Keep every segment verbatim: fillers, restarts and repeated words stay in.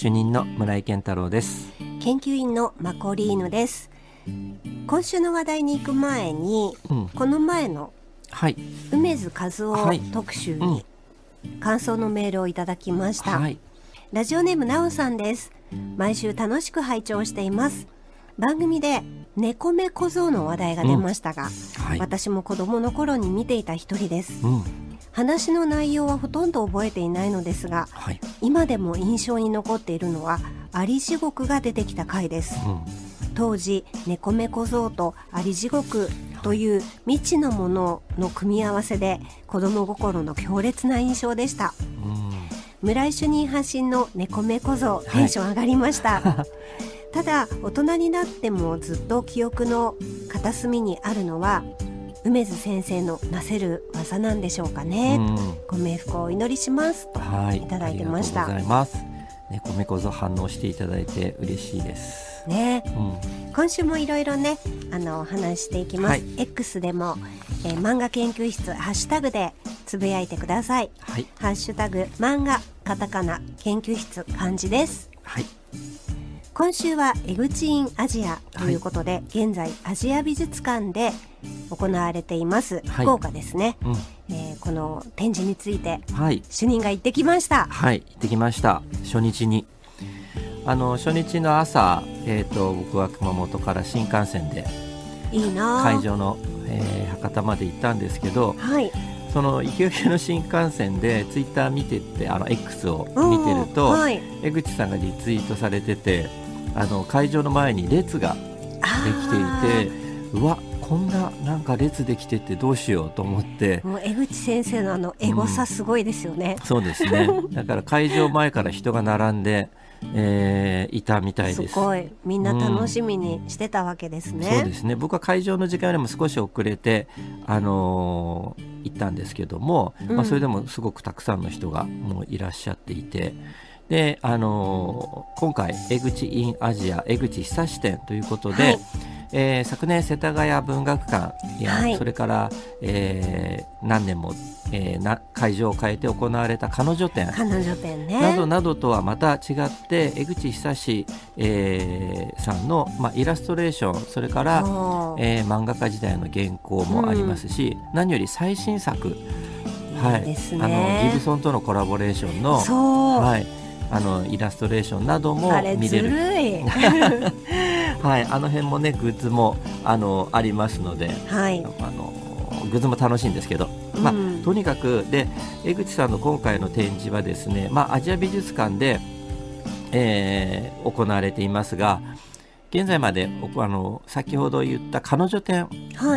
主任の村井健太郎です。 研究員のマコリーヌです。今週の話題に行く前に、うん、この前の梅津和夫特集に感想のメールをいただきました、はい、ラジオネームなおさんです。毎週楽しく拝聴しています。番組で猫目小僧の話題が出ましたが、うんはい、私も子供の頃に見ていた一人です、うん、話の内容はほとんど覚えていないのですが、はい、今でも印象に残っているのはアリ地獄が出てきた回です、うん、当時猫目小僧とアリ地獄という未知のものの組み合わせで子供心の強烈な印象でした、うん、村井主任発信の猫目小僧、テンション上がりました、はいただ大人になってもずっと記憶の片隅にあるのは梅津先生のなせる技なんでしょうかね、うん、ご冥福をお祈りしますといただいてました。 ありがとうございます。猫目小僧反応していただいて嬉しいですね、うん、今週もいろいろねあの話していきます、はい、X でも、えー、漫画研究室ハッシュタグでつぶやいてください、はい、ハッシュタグ漫画カタカナ研究室漢字です、はい。今週はエグチインアジアということで、はい、現在アジア美術館で行われています、はい、福岡ですね、うんえー、この展示について、はい、主任が行ってきました。 はい行ってきました。初日にあの初日の朝、えー、と僕は熊本から新幹線でいいな会場の、えー、博多まで行ったんですけど、はいその行き受けの新幹線でツイッター見ててあの X を見てると、はい、江口さんがリツイートされててあの会場の前に列ができていてうわこんななんか列できててどうしようと思ってもう江口先生のあのエゴさすごいですよね、 うん、そうですねだから会場前から人が並んで、えー、いたみたいです。 すごいみんな楽しみにしてたわけですね、 うん、そうですね。僕は会場の時間よりも少し遅れて、あのー、行ったんですけども、うんまあ、それでもすごくたくさんの人がもういらっしゃっていてで、あのー、今回江口インアジア江口久志展ということで、はいえー、昨年世田谷文学館や、はい、それから、えー、何年も、えー、な会場を変えて行われた彼女展彼女展、ね、 などなどとはまた違って江口久志、えー、さんの、まあ、イラストレーションそれから、えー、漫画家時代の原稿もありますし、うん、何より最新作、はい、いいですね、あのギブソンとのコラボレーションのそう、はいあのイラストレーションなども見れる。あれずるいはい、あの辺もねグッズも あのありますので、はい、あのグッズも楽しいんですけど、うんまあ、とにかくで江口さんの今回の展示はですね、まあ、アジア美術館で、えー、行われていますが現在まであの先ほど言った彼女展で、はい、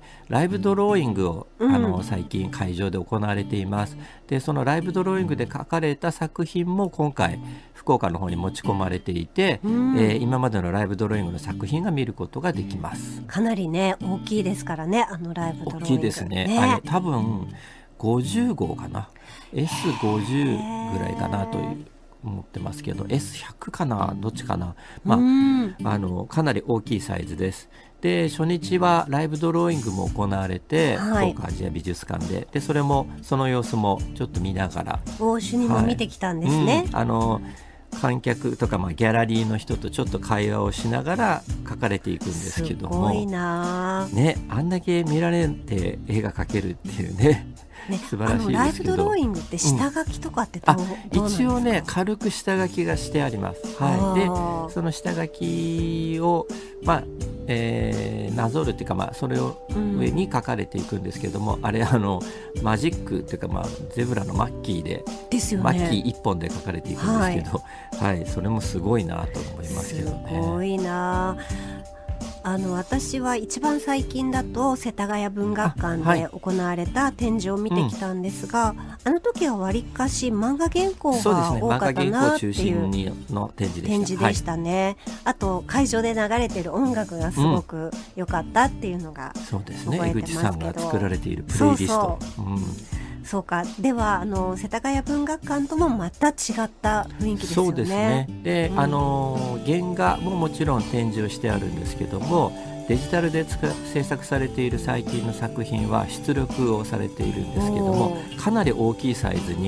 ライブドローイングを、うん、あの最近会場で行われています。でそのライブドローイングで描かれた作品も今回福岡の方に持ち込まれていて、うんえー、今までのライブドローイングの作品が見ることができます。 かなりね大きいですからねあのライブドローイング、 大きいですね、ねあれ多分ごじゅうごうかな エスごじゅう ぐらいかなという思ってますけど エスひゃく かなどっちかな、まあ、あのかなり大きいサイズです。で初日はライブドローイングも行われて、はい、福岡アジア美術館 で, でそれもその様子もちょっと見ながらお主任も見てきたんですね、 はいうん、あの観客とか、まあ、ギャラリーの人とちょっと会話をしながら描かれていくんですけどもすごいな、 ね、あんだけ見られて絵が描けるっていうねね、素晴らしいですけどライブドローイングって下書きとかってどう、うん、 あどうなんですか？一応ね軽く下書きがしてあります、はい、でその下書きを、まあえー、なぞるっていうか、まあ、それを上に書かれていくんですけども、うん、あれあのマジックっていうか、まあ、ゼブラのマッキーでですよね、 マッキー一本で書かれていくんですけど、はいはい、それもすごいなと思いますけどね。 すごいなあの私は一番最近だと世田谷文学館で行われた展示を見てきたんですが、あ、はいうん、あの時はわりかし漫画原稿が多かったなっていう展示でしたね、はい、あと会場で流れている音楽がすごく良かったっていうのが覚えてますけど、そうですね、 江口さんが作られているプレイリスト、そうそう、うんそうか。ではあの世田谷文学館ともまた違った雰囲気ですよね。 そうですね。で、うん、あの原画ももちろん展示をしてあるんですけども、デジタルで制作されている最近の作品は出力をされているんですけども、かなり大きいサイズに、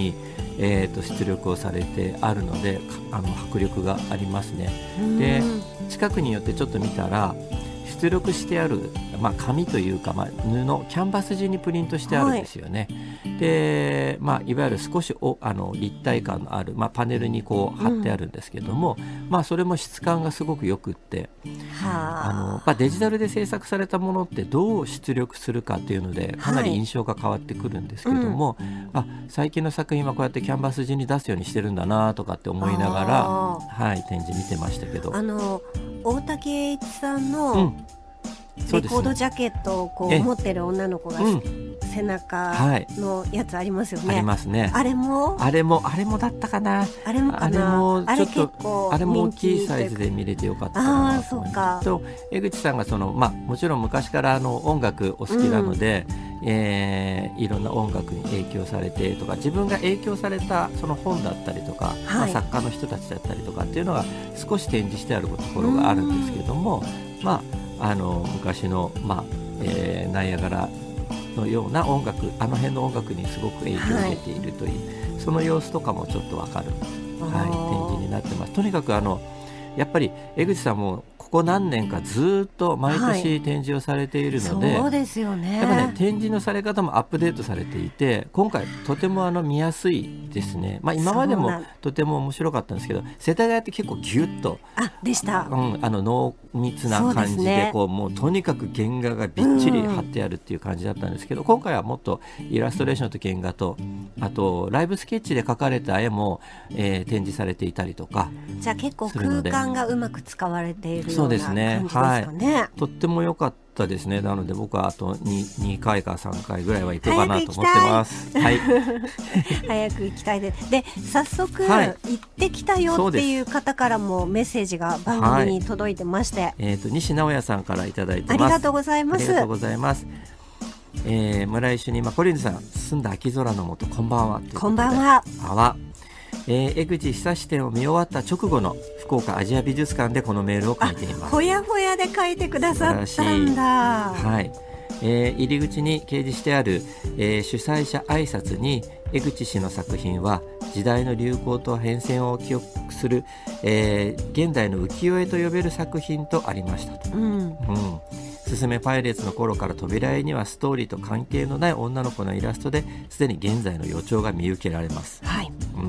えー、と出力をされてあるので、あの迫力がありますね。で近くによってちょっと見たら出力してある、まあ、紙というか、まあ、布キャンバス地にプリントしてあるんですよね。はい、で、まあ、いわゆる少しおあの立体感のある、まあ、パネルにこう貼ってあるんですけども、うんまあ、それも質感がすごくよくって、あの、まあ、デジタルで制作されたものってどう出力するかっていうのでかなり印象が変わってくるんですけども、はいうん、あ最近の作品はこうやってキャンバス地に出すようにしてるんだなとかって思いながら、はい、展示見てましたけど、 あの大竹栄一さんの、うんレコードジャケットをこう持ってる女の子が、うん、背中のやつありますよね。 ありますね。 あれもあれもあれもだったかな。 あれもかな。あれもちょっとあれも大きいサイズで見れてよかったかな。 あそうか。 と江口さんがそのまあもちろん昔からあの音楽お好きなので、うんえー、いろんな音楽に影響されてとか自分が影響されたその本だったりとか、はいまあ、作家の人たちだったりとかっていうのが少し展示してあるところがあるんですけども、まああの昔の、まあえー、ナイアガラのような音楽あの辺の音楽にすごく影響を受けているという、はい、その様子とかもちょっと分かる、はい、展示になってます。とにかくあのやっぱり江口さんもここ何年かずっと毎年展示をされているので、 はい、そうですよね。 やっぱね展示のされ方もアップデートされていて今回とてもあの見やすいですね。まあ、今までもとても面白かったんですけど世田谷って結構ギュッとあでした、 うん、あの濃密な感じ で, で、ね、こうもうとにかく原画がびっちり貼ってあるっていう感じだったんですけど、うん、今回はもっとイラストレーションと原画とあとライブスケッチで描かれた絵も、えー、展示されていたりとかじゃあ結構空間がうまく使われているようなそうですね、 感じですかね。 はい、とっても良かったですね。なので僕はあと 2, にかいかさんかいぐらいは行こうかなと思ってます。 早く行きたい、はい、早く行きたいです。で早速、はい、行ってきたよっていう方からもメッセージが番組に届いてまして、はいえー、と西直哉さんからいただいてます。 ありがとうございます。 ありがとうございます。えー、村井主任コリンズさん澄んだ秋空の下こんばんは。 こんばんは。 あわえー、江口久志展を見終わった直後の福岡アジア美術館でこのメールを書いています。 ほやほやで書いてくださったんだ。 はいえー、入り口に掲示してある、えー、主催者挨拶に江口氏の作品は時代の流行と変遷を記憶する、えー、現代の浮世絵と呼べる作品とありましたと、うんうんすすめパイレーツの頃から扉絵にはストーリーと関係のない女の子のイラストですでに現在の予兆が見受けられます、 はいうんうん、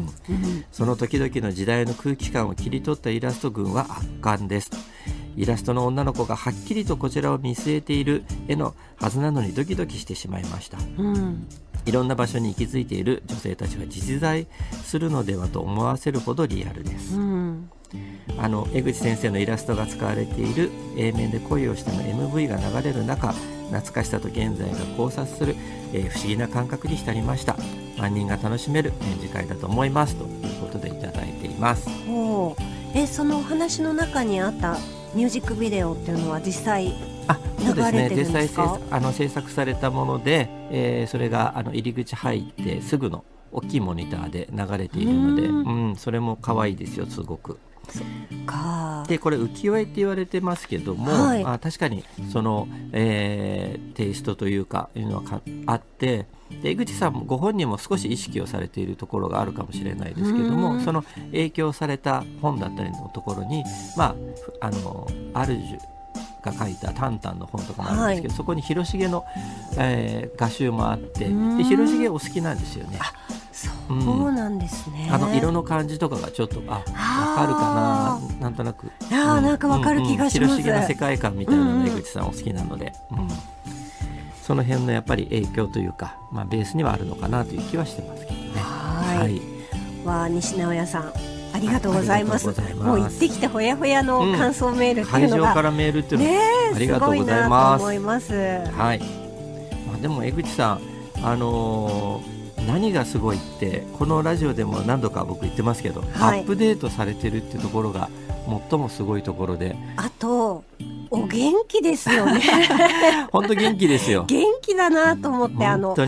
その時々の時代の空気感を切り取ったイラスト群は圧巻です。イラストの女の子がはっきりとこちらを見据えている絵のはずなのにドキドキしてしまいました、うん、いろんな場所に息づいている女性たちは実在するのではと思わせるほどリアルです、うんあの江口先生のイラストが使われている A 面で恋をしての エムブイ が流れる中懐かしさと現在が交差する、えー、不思議な感覚に浸りました。万人が楽しめる展示会だと思いますということでいただいています。 おえそのお話の中にあったミュージックビデオっていうのは実際あそうですね、 実際あの制作されたもので、えー、それがあの入り口入ってすぐの大きいモニターで流れているので、うん、それも可愛いですよすごく。 そっかでこれ浮世絵って言われてますけども、はい、あ確かにその、えー、テイストというかいうのはあってで江口さんもご本人も少し意識をされているところがあるかもしれないですけどもその影響された本だったりのところにまああのアルジュが書いたタンタンの本とかもあるんですけど、はい、そこに広重の、えー、画集もあってで広重お好きなんですよね。 そうなんですね、 うん、あの色の感じとかがちょっとあ分かるかななんとなくあ、うん、なんか分かる気がします、うんうん、 広重の世界観みたいなの江口さんお好きなので、うんうん、その辺のやっぱり影響というか、まあ、ベースにはあるのかなという気はしてますけどね。 はい、はい、わ西直哉さんありがとうございます。もう行ってきてほやほやの感想メールっていうのが、うん、 会場からメールっていうの、 ね、 ありがとうございます。 すごいなと思います。 はいまあ、でも江口さんあのー何がすごいってこのラジオでも何度か僕言ってますけど、はい、アップデートされてるっていうところが最もすごいところであとお元気ですよね本当元気ですよ元気だなと思って、うん、あの本当に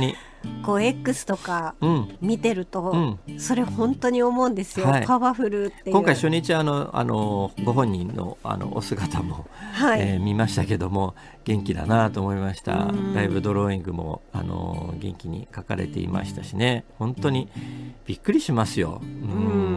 こう X とか見てると、うんうん、それ本当に思うんですよ、はい、パワフルっていう。 今回初日あのあのご本人のあのお姿も、はい、えー、見ましたけども元気だなと思いました。ライブドローイングもあの元気に描かれていましたしね、本当にびっくりしますよ。うん、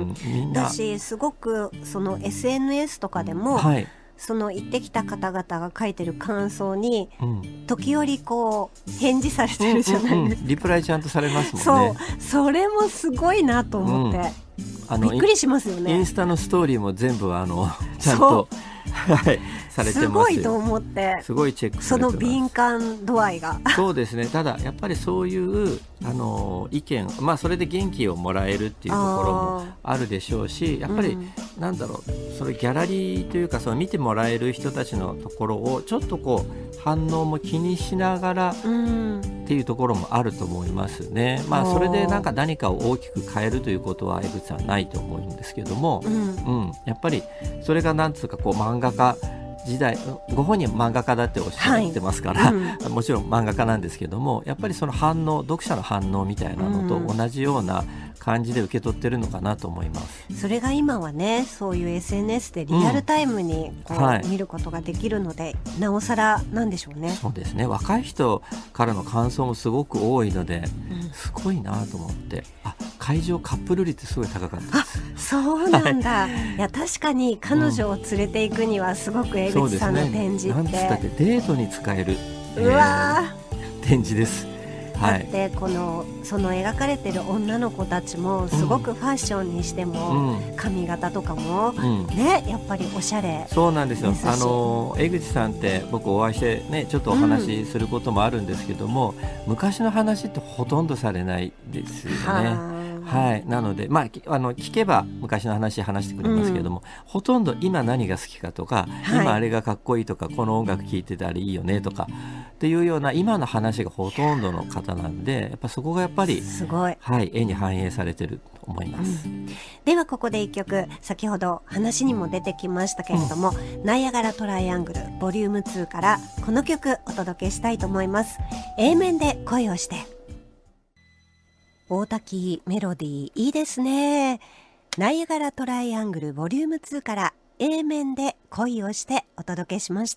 みんなだしすごくその エスエヌエス とかでも、はい、その行ってきた方々が書いてる感想に、うん、時折こう返事されてるじゃないですか、うんうんうん、 リプライちゃんとされますもんね。 そう、それもすごいなと思って、うん、あのびっくりしますよね。 インスタのストーリーも全部あのちゃんとはいされてますよ。 すごいと思って、 すごいチェックされてます。 その敏感度合いがそうですね。ただやっぱりそういうあの意見、まあそれで元気をもらえるっていうところもあるでしょうし、やっぱり、うん、なんだろう、それギャラリーというかその見てもらえる人たちのところをちょっとこう反応も気にしながら、うん、っていうところもあると思いますね。まあそれでなんか何かを大きく変えるということは江口さんないと思うんですけども、うんうん、やっぱりそれがなんつうかこう漫画家時代、ご本人漫画家だっておっしゃってますから、はい、うん、もちろん漫画家なんですけども、やっぱりその反応、読者の反応みたいなのと同じような感じで受け取ってるのかなと思います。 うん、それが今はね、そういう エスエヌエス でリアルタイムにこう、うん、はい、見ることができるので、なおさらなんでしょうね。 そうですね。若い人からの感想もすごく多いので、うん、すごいなと思って、あ、会場カップル率すごい高かったです。 あ、そうなんだ。はい、いや確かに彼女を連れていくにはすごく江口さんの展示って、うん、 なんつったってデートに使える、 うわ、 えー、展示です。 だってこのその描かれてる女の子たちもすごくファッションにしても、うん、髪型とかも、うん、ね、やっぱりおしゃれ。 そうなんですよ。あの江口さんって僕お会いしてねちょっとお話しすることもあるんですけども、うん、昔の話ってほとんどされないですよね。はい、なので、まあ、あの聞けば昔の話話してくれますけども、うん、ほとんど今何が好きかとか、はい、今あれがかっこいいとか、この音楽聴いてたらいいよねとかっていうような今の話がほとんどの方なんで、やっぱそこがやっぱりすごい、 はい、絵に反映されてると思います。うん、 ではここで一曲、先ほど話にも出てきましたけれども、うん、ナイアガラトライアングルボリュームツーからこの曲お届けしたいと思います。 A 面で恋をして。大滝メロディーいいですね。ナイアガラトライアングルボリュームツーから A 面で恋をしてお届けしました。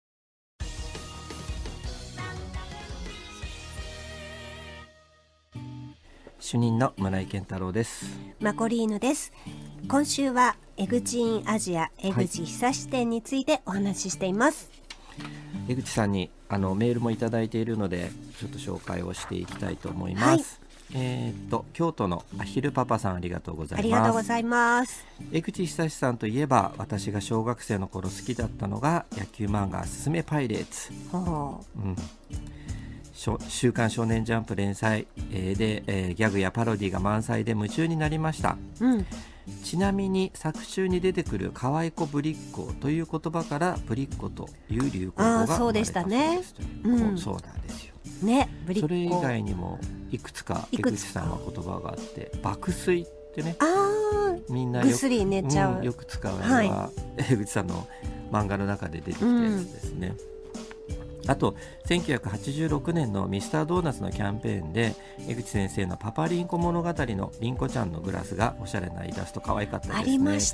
主任の村井健太郎です。 マコリーヌです。今週は江口インアジア江口久志店についてお話ししています。 はい、江口さんにあのメールもいただいているのでちょっと紹介をしていきたいと思います。はい、えー、と京都のアヒルパパさん、ありがとうございます。ありがとうございます。 江口久志さんといえば、私が小学生の頃好きだったのが野球漫画すすめパイレーツ、うん、週刊少年ジャンプ連載、えー、で、えー、ギャグやパロディが満載で夢中になりました。うん、ちなみに作中に出てくる可愛い子ぶりっ子という言葉からぶりっ子という流行語が生まれたそうです。 そうでしたね。 うん、そうなんですよ。 ね、 それ以外にもいくつか江口さんは言葉があって、爆睡ってね、 あ、みんなよくぐっすり寝ちゃう、 うん、よく使うのは、はい、江口さんの漫画の中で出てきたやつですね。うん、あとせんきゅうひゃくはちじゅうろくねんのミスタードーナツのキャンペーンで江口先生のパパリンコ物語のリンコちゃんのグラスがおしゃれなイラスト可愛かったですね。 ありました。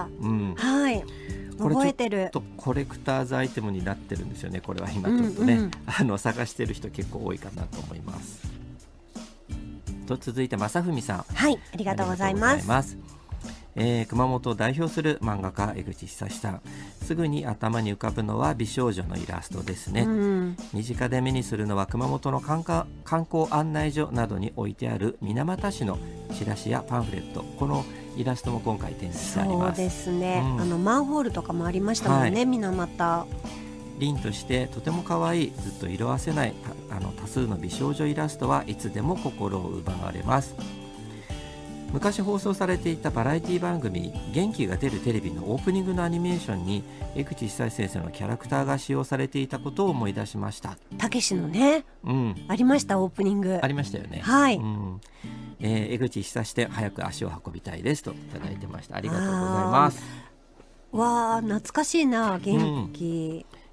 うん、はい、覚えてる。 これちょっとコレクターズアイテムになってるんですよね。これは今ちょっとね、うんうん、あの探してる人結構多いかなと思います。と続いて正文さん、 はい、ありがとうございます。 えー、熊本を代表する漫画家江口久志さん、すぐに頭に浮かぶのは美少女のイラストですね。うん、身近で目にするのは熊本の観光、観光案内所などに置いてある水俣市のチラシやパンフレット、このイラストも今回展示してあります。 そうですね、うん、あのマンホールとかもありましたもんね、はい、水俣。 凛としてとても可愛い、ずっと色あせないあの多数の美少女イラストはいつでも心を奪われます。昔放送されていたバラエティ番組元気が出るテレビのオープニングのアニメーションに江口久志先生のキャラクターが使用されていたことを思い出しました。 たけしのね、うん、ありました。オープニングありましたよね。 はい、 うん、えー、江口久志店早く足を運びたいですといただいてました。ありがとうございます。 わー、懐かしいな。元気、うん、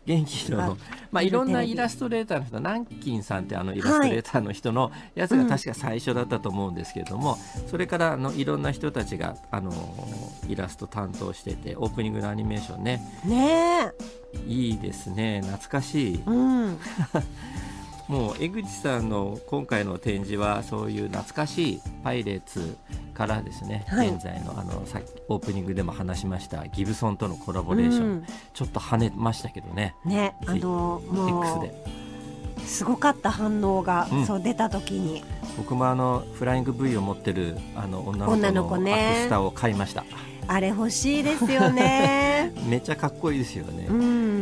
元気の、まあ、いろんなイラストレーターの人、南京さんってあのイラストレーターの人のやつが確か最初だったと思うんですけれども、うん、それからあのいろんな人たちがあのイラスト担当してて、オープニングのアニメーションね、 ねいいですね、懐かしい、 うん、 もう江口さんの今回の展示はそういう懐かしいパイレーツからですね、はい、現在のあのさっきオープニングでも話しましたギブソンとのコラボレーション、うん、ちょっと跳ねましたけどね。 ね、あのもう X ですごかった反応が、うん、そう出た時に僕もあのフライング V を持ってるあの女の子のアクスタを買いました。 あれ欲しいですよねめっちゃかっこいいですよね、うん、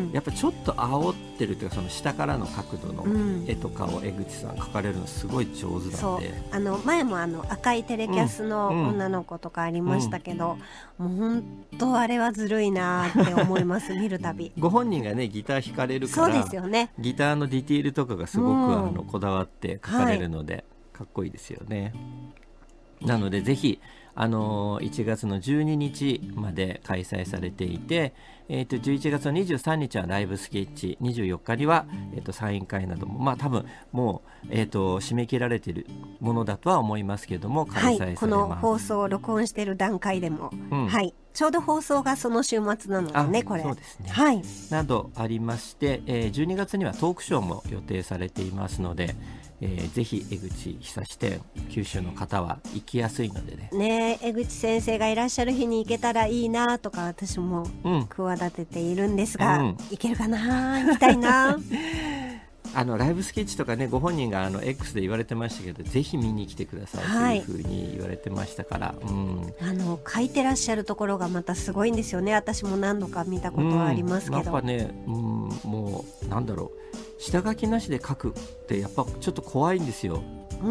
やっぱちょっと煽ってるというか、その下からの角度の絵とかを江口さん描かれるのすごい上手なんで、 そうあの前もあの赤いテレキャスの女の子とかありましたけど、うんうん、もう本当あれはずるいなって思います見るたびご本人がねギター弾かれるから、 そうですよね、 ギターのディティールとかがすごく、うん、あのこだわって描かれるので、はい、かっこいいですよね。なのでぜひあのいちがつのじゅうににちまで開催されていて、えー、とじゅういちがつのにじゅうさんにちはライブスケッチ、にじゅうよっかには、えー、とサイン会なども、まあ多分もう、えー、と締め切られているものだとは思いますけれども、開催されます、はい、この放送を録音している段階でも、うん、はい、ちょうど放送がその週末なのでね、これそうですね、 はい、 などありまして、えー、じゅうにがつにはトークショーも予定されていますので、えー、ぜひ江口久志店九州の方は行きやすいのでね。 ねえ、江口先生がいらっしゃる日に行けたらいいなとか私も企てているんですが、うん、行けるかな、行きたいなあのライブスケッチとかね、ご本人があの X で言われてましたけど、ぜひ見に来てくださいというふうに言われてましたから、はい、うん、 あの書いてらっしゃるところがまたすごいんですよね。私も何度か見たことはありますけど、 うん、やっぱね、うん、もうなんだろう、下書きなしで書くってやっぱちょっと怖いんですよ、うん、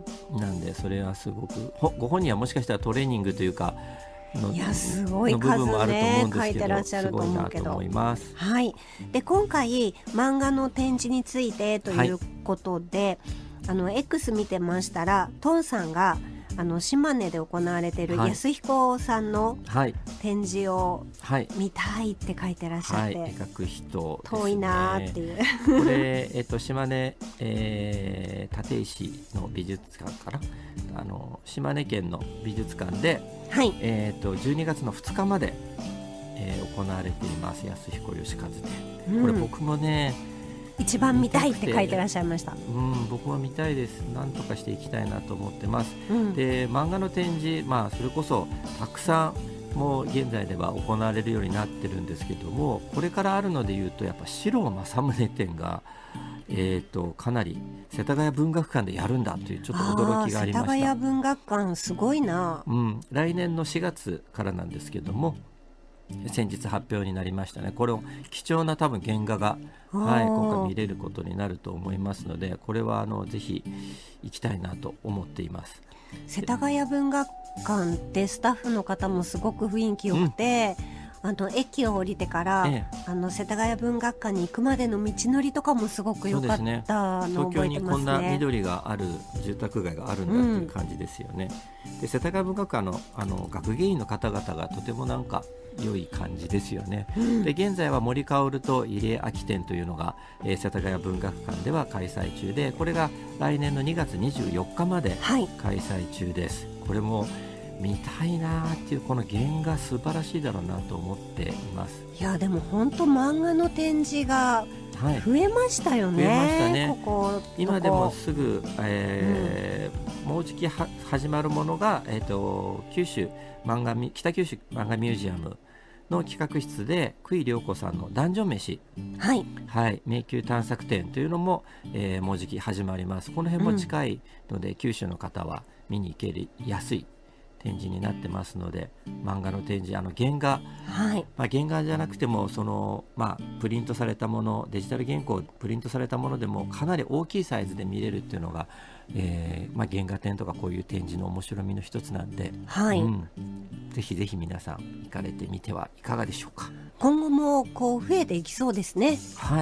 なんでそれはすごくご本人はもしかしたらトレーニングというかのいやすごい数ね書いてらっしゃると思うけど、すごいなと思います。はい、で今回漫画の展示についてということで、はい、あの X 見てましたらトンさんがあの島根で行われている安彦さんの展示を見たいって書いてらっしゃって、はいはい、 描く人ですね、 遠いなっていうこれ、えっと、島根、えー、立石の美術館かな、あの島根県の美術館で、はい、えー、とじゅうにがつのふつかまで、えー、行われています安彦義和展、うん、これ僕もね一番見たいって書いてらっしゃいました。 うん、僕も見たいです。なんとかしていきたいなと思ってます、うん、で漫画の展示、まあ、それこそたくさんもう現在では行われるようになってるんですけども、これからあるのでいうとやっぱ四郎正宗展が、えー、とかなり世田谷文学館でやるんだというちょっと驚きがありました。 世田谷文学館すごいな、 うん、来年のしがつからなんですけども、先日発表になりましたね。これを貴重な多分原画が、はい、今回見れることになると思いますので、これはあのぜひ行きたいなと思っています。 世田谷文学館ってスタッフの方もすごく雰囲気よくて、うん、あの駅を降りてから、ええ、あの世田谷文学館に行くまでの道のりとかもすごく良かったのを覚えてますね。東京にこんな緑がある住宅街があるんだっていう感じですよね、うん、で世田谷文学館 の, あの学芸員の方々がとてもなんか良い感じですよね、うん、で現在は森薫と入江秋展というのが、えー、世田谷文学館では開催中で、これが来年のにがつにじゅうよっかまで開催中です、はい、これも見たいなっていう、この原画素晴らしいだろうなと思っています。 いやでも本当漫画の展示が増えましたよね、 はい、増えましたね。 ここ今でもすぐ、えーうん、もうじきは始まるものが、えー、と九州漫画北九州漫画ミュージアムの企画室で久井涼子さんのダンジョン飯、はいはい、迷宮探索展というのも、えー、もうじき始まります。この辺も近いので、うん、九州の方は見に行けやすい展示になってますので、漫画の展示、あの原画、はいまあ、原画じゃなくてもその、まあ、プリントされたもの、デジタル原稿プリントされたものでもかなり大きいサイズで見れるっていうのが、えーまあ、原画展とかこういう展示の面白みの一つなんで、はいうん、ぜひぜひ皆さん行かれてみてはいかがでしょうか。 今後もこう増えていきそうですね。 はい、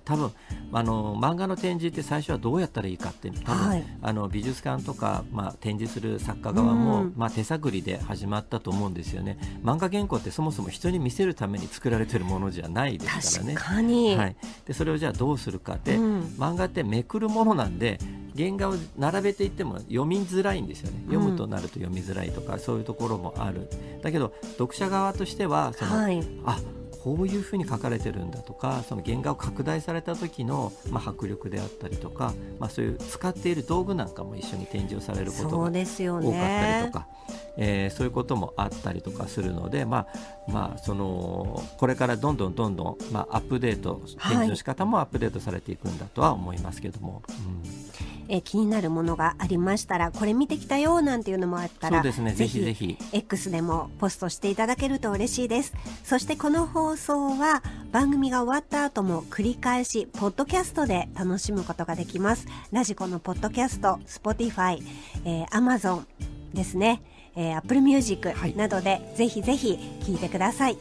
多分あの漫画の展示って最初はどうやったらいいかって多分、はい、あの美術館とか、まあ、展示する作家側も、うんまあ、手探りで始まったと思うんですよね。漫画原稿ってそもそも人に見せるために作られてるものじゃないですからね。 確かに、 はい、でそれをじゃあどうするかって、うん、漫画ってめくるものなんで原画を並べていっても読みづらいんですよね。読むとなると読みづらいとか、うん、そういうところもある。だけど読者側としてはその、はい、あこういうふうに書かれてるんだとか、その原画を拡大された時の、まあ、迫力であったりとか、まあ、そういう使っている道具なんかも一緒に展示をされることが多かったりとか、えー、そういうこともあったりとかするので、まあまあ、そのこれからどんどんどんどん、まあ、アップデート展示の仕方もアップデートされていくんだとは思いますけども、うんえ気になるものがありましたら、これ見てきたよなんていうのもあったら、 そうですね、ぜひぜひ X でもポストしていただけると嬉しいです。そしてこの放送は番組が終わった後も繰り返しポッドキャストで楽しむことができます。ラジコのポッドキャスト、Spotify、えー、Amazon ですね、えー、Apple Music などで、はい、ぜひぜひ聞いてください。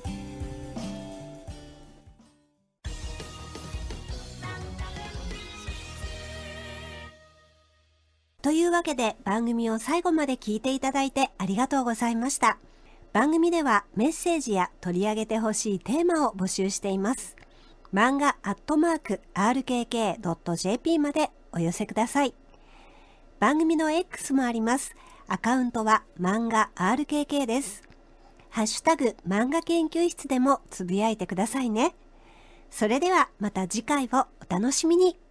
というわけで番組を最後まで聞いていただいてありがとうございました。番組ではメッセージや取り上げてほしいテーマを募集しています。漫画アットマーク アールケーケードットジェーピー までお寄せください。番組の X もあります。アカウントは漫画 アールケーケー です。ハッシュタグ漫画研究室でもつぶやいてくださいね。それではまた次回をお楽しみに。